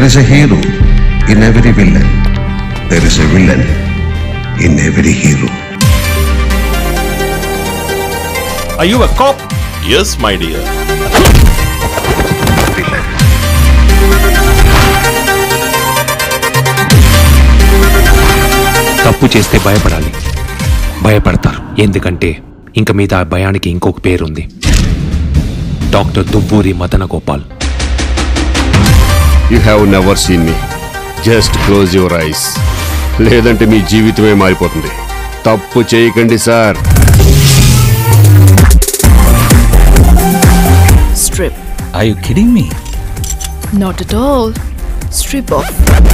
There is a hero in every villain. There is a villain in every hero. Are you a cop? Yes, my dear. తప్పు చేస్తే భయపడాలి. భయపడతారు ఎందుకంటే ఇంక మీద ఆ భయానికి ఇంకొక పేరుంది. Doctor Duvvuri Madana Gopal. You have never seen me. Just close your eyes. లేదంటే మీ జీవితమే మారిపోతుంది. తప్పు చేయకండి sir. Strip. Are you kidding me? Not at all. Strip off.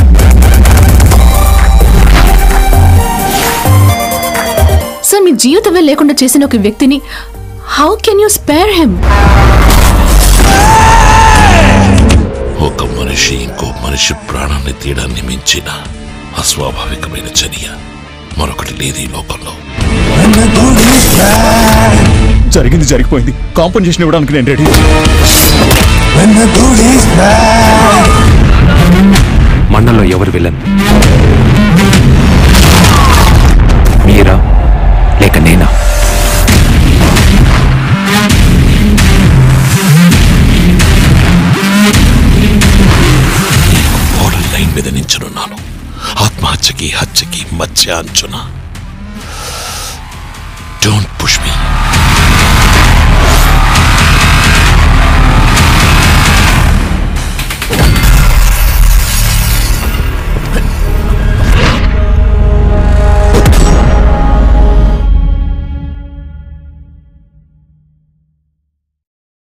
Sir, మీ జీవితమే లేకుండా చేసిన ఒక వ్యక్తిని how can you spare him? ఒక మనిషి ఇంకో మనిషి ప్రాణాన్ని తీయడాన్ని మించిన అస్వాభావికమైన చర్య మరొకటి లేదు ఈ లోకంలో. జరిగింది జరిగిపోయింది. కాంపెన్సేషన్ ఇవ్వడానికి నేను రెడీ. మనలో ఎవరు విలన్? మీరా లేక నేనా? బోర్డర్ లైన్ మీద నించున్నాను. ఆత్మహత్యకి హత్యకి మధ్య అంచున. Don't push me.